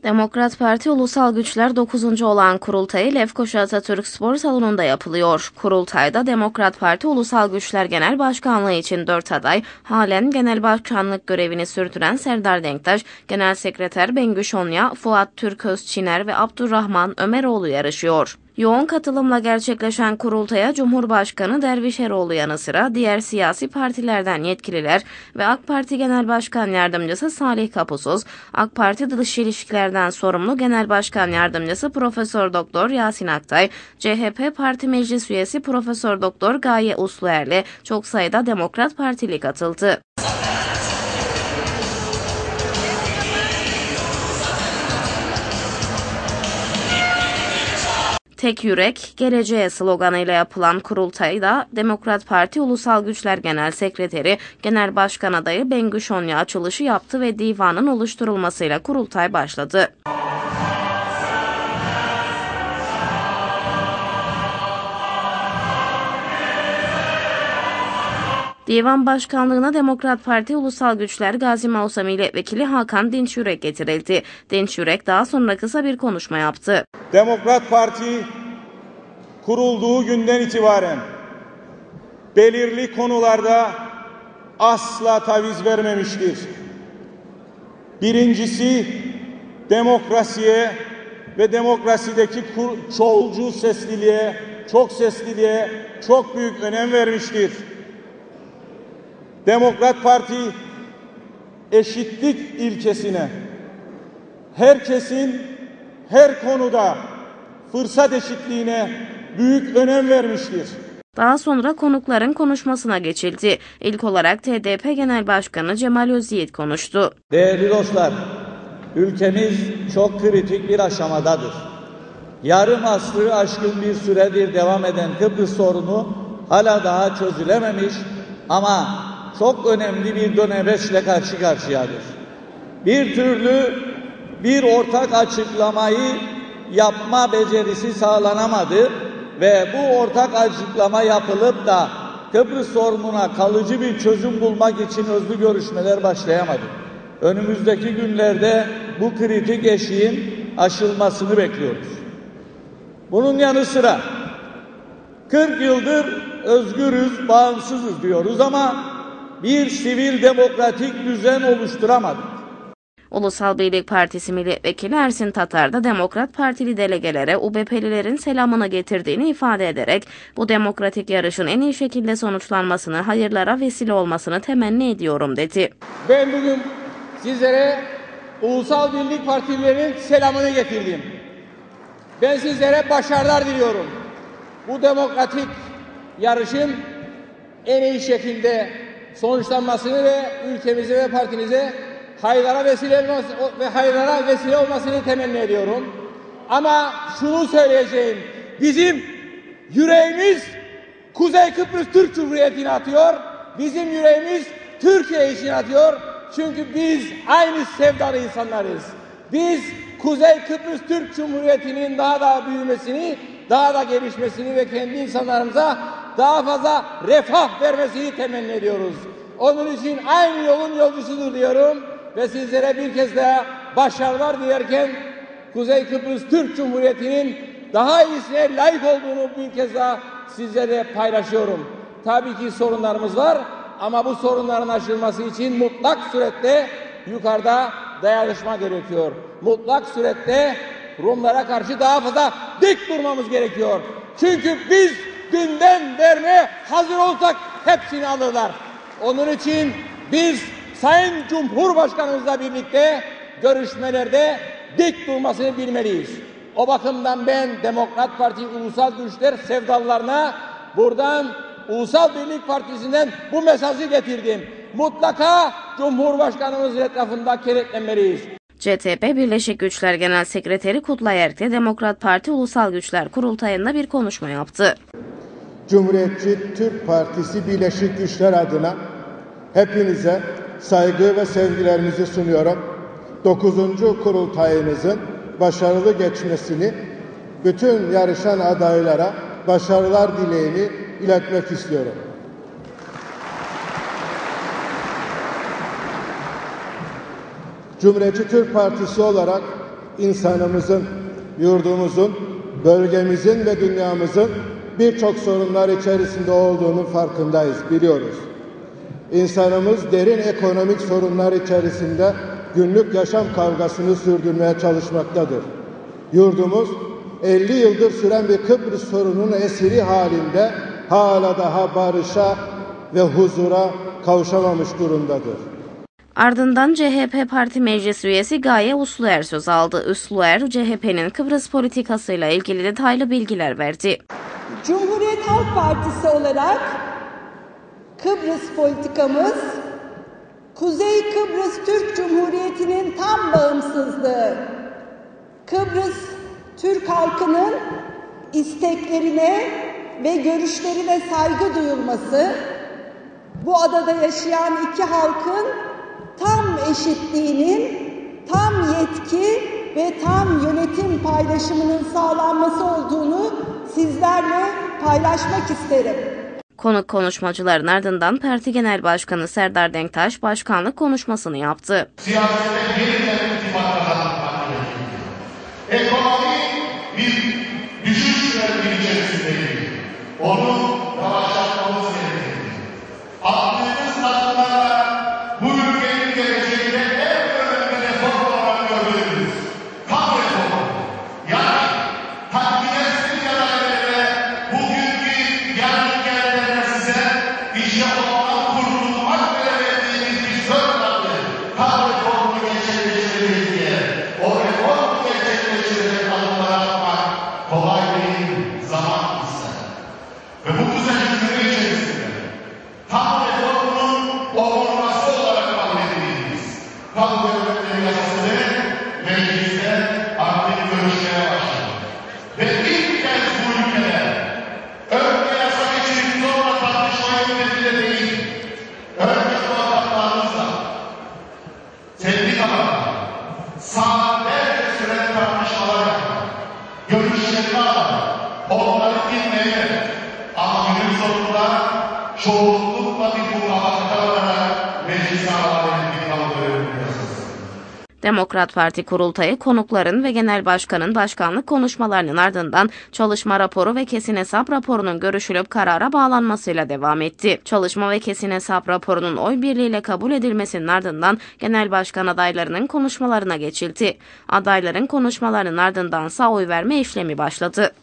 Demokrat Parti Ulusal Güçler 9. olan kurultayı Lefkoşa Atatürk Spor Salonu'nda yapılıyor. Kurultayda Demokrat Parti Ulusal Güçler Genel Başkanlığı için 4 aday, halen genel başkanlık görevini sürdüren Serdar Denktaş, Genel Sekreter Bengü Şonya, Fuat Türközçiner ve Abdurrahman Ömeroğlu yarışıyor. Yoğun katılımla gerçekleşen kurultaya Cumhurbaşkanı Derviş Eroğlu yanı sıra diğer siyasi partilerden yetkililer ve AK Parti Genel Başkan Yardımcısı Salih Kapusuz, AK Parti Dış İlişkilerden sorumlu Genel Başkan Yardımcısı Profesör Doktor Yasin Aktay, CHP Parti Meclis Üyesi Profesör Doktor Gaye Usluer'le çok sayıda Demokrat Partili katıldı. Tek yürek, geleceğe sloganıyla yapılan kurultayda Demokrat Parti Ulusal Güçler Genel Sekreteri, Genel Başkan adayı Bengü Şonya açılışı yaptı ve divanın oluşturulmasıyla kurultay başladı. Divan Başkanlığı'na Demokrat Parti Ulusal Güçler Gazi Mausa Milletvekili Hakan Dinçyürek getirildi. Dinçyürek daha sonra kısa bir konuşma yaptı. Demokrat Parti kurulduğu günden itibaren belirli konularda asla taviz vermemiştir. Birincisi, demokrasiye ve demokrasideki çoğulcu sesliliğe, çok sesliliğe çok büyük önem vermiştir. Demokrat Parti eşitlik ilkesine, herkesin her konuda fırsat eşitliğine büyük önem vermiştir. Daha sonra konukların konuşmasına geçildi. İlk olarak TDP Genel Başkanı Cemal Özyiğit konuştu. Değerli dostlar, ülkemiz çok kritik bir aşamadadır. Yarım asrı aşkın bir süredir devam eden Kıbrıs sorunu hala daha çözülememiş ama çok önemli bir dönemeçle karşı karşıyadır. Bir türlü bir ortak açıklamayı yapma becerisi sağlanamadı ve bu ortak açıklama yapılıp da Kıbrıs sorununa kalıcı bir çözüm bulmak için özlü görüşmeler başlayamadı. Önümüzdeki günlerde bu kritik eşiğin aşılmasını bekliyoruz. Bunun yanı sıra 40 yıldır özgürüz, bağımsızız diyoruz ama bir sivil demokratik düzen oluşturamadık. Ulusal Birlik Partisi Milletvekili Ersin Tatar da Demokrat Partili delegelere UBP'lilerin selamını getirdiğini ifade ederek bu demokratik yarışın en iyi şekilde sonuçlanmasını, hayırlara vesile olmasını temenni ediyorum dedi. Ben bugün sizlere Ulusal Birlik Partililerin selamını getirdim. Ben sizlere başarılar diliyorum. Bu demokratik yarışın en iyi şekilde sonuçlanmasını ve ülkemize ve partimize hayırlara vesile olmasını temenni ediyorum. Ama şunu söyleyeceğim. Bizim yüreğimiz Kuzey Kıbrıs Türk Cumhuriyeti'ne atıyor. Bizim yüreğimiz Türkiye için atıyor. Çünkü biz aynı sevdalı insanlarız. Biz Kuzey Kıbrıs Türk Cumhuriyeti'nin daha da büyümesini, daha da gelişmesini ve kendi insanlarımıza daha fazla refah vermesini temenni ediyoruz. Onun için aynı yolun yolcusudur diyorum ve sizlere bir kez daha başarılar dilerken Kuzey Kıbrıs Türk Cumhuriyeti'nin daha iyisine layık olduğunu bir kez daha sizlere paylaşıyorum. Tabii ki sorunlarımız var ama bu sorunların aşılması için mutlak surette yukarıda dayanışma gerekiyor. Mutlak surette Rumlara karşı daha fazla dik durmamız gerekiyor. Çünkü biz günden vermeye hazır olsak hepsini alırlar. Onun için biz Sayın Cumhurbaşkanımızla birlikte görüşmelerde dik durmasını bilmeliyiz. O bakımdan ben Demokrat Parti Ulusal Güçler sevdalılarına buradan Ulusal Birlik Partisi'nden bu mesajı getirdim. Mutlaka Cumhurbaşkanımız etrafında kenetlenmeliyiz. CTP Birleşik Güçler Genel Sekreteri Kutlay Erk de Demokrat Parti Ulusal Güçler Kurultayı'nda bir konuşma yaptı. Cumhuriyetçi Türk Partisi Birleşik Güçler adına hepinize saygı ve sevgilerimizi sunuyorum. 9. kurultayımızın başarılı geçmesini, bütün yarışan adaylara başarılar dileğini iletmek istiyorum. Cumhuriyetçi Türk Partisi olarak insanımızın, yurdumuzun, bölgemizin ve dünyamızın birçok sorunlar içerisinde olduğunun farkındayız, biliyoruz. İnsanımız derin ekonomik sorunlar içerisinde günlük yaşam kavgasını sürdürmeye çalışmaktadır. Yurdumuz 50 yıldır süren bir Kıbrıs sorununun esiri halinde hala daha barışa ve huzura kavuşamamış durumdadır. Ardından CHP Parti Meclis Üyesi Gaye Usluer söz aldı. Usluer, CHP'nin Kıbrıs politikasıyla ilgili detaylı bilgiler verdi. Cumhuriyet Halk Partisi olarak Kıbrıs politikamız, Kuzey Kıbrıs Türk Cumhuriyeti'nin tam bağımsızlığı, Kıbrıs Türk halkının isteklerine ve görüşlerine saygı duyulması, bu adada yaşayan iki halkın tam eşitliğinin, tam yetki ve tam yönetim paylaşımının sağlanması olduğunu sizlerle paylaşmak isterim. Konuk konuşmacıların ardından Parti Genel Başkanı Serdar Denktaş başkanlık konuşmasını yaptı. Siyasette yeniden irtibat kazanmak gerekiyor. Ekonomi bir düşüş süreci içerisindeyiz. Onu yavaşlatmamız gerekiyor. Attığımız adımlarla bu ülkenin geleceğinde en önemli reform olarak görüyoruz. Tam reform. Yani tatminetsiz yerlerle bugünkü yarın gelenlerine size işte ondan kurtulmak bile verdiğimiz bir söz vardı. Tam reformu gerçekleştireceğiz diye. O reformu gerçekleştirecek adımları atmak kolay değil, zaman ister. Ve bu güzel cümle içerisinde tam reformunun olması olarak kabul edildiğimiz kamu devletleri yasasını mecliste artık görüşmeye başladı. Ve ilk kez bu ülkede önce yasa geçirip sonra tartışmayı yönetiyle değil, önce avukatlarımızla, sendikalarla, saatlerce süren tartışmalar yapmak, görüşlerini almak, onları dinlemek, ama günün sonunda çoğunlukla bir mutabakata olarak meclise havale edildiği kamu devletleri yasası. Demokrat Parti kurultayı konukların ve genel başkanın başkanlık konuşmalarının ardından çalışma raporu ve kesin hesap raporunun görüşülüp karara bağlanmasıyla devam etti. Çalışma ve kesin hesap raporunun oy birliğiyle kabul edilmesinin ardından genel başkan adaylarının konuşmalarına geçildi. Adayların konuşmalarının ardındansa oy verme işlemi başladı.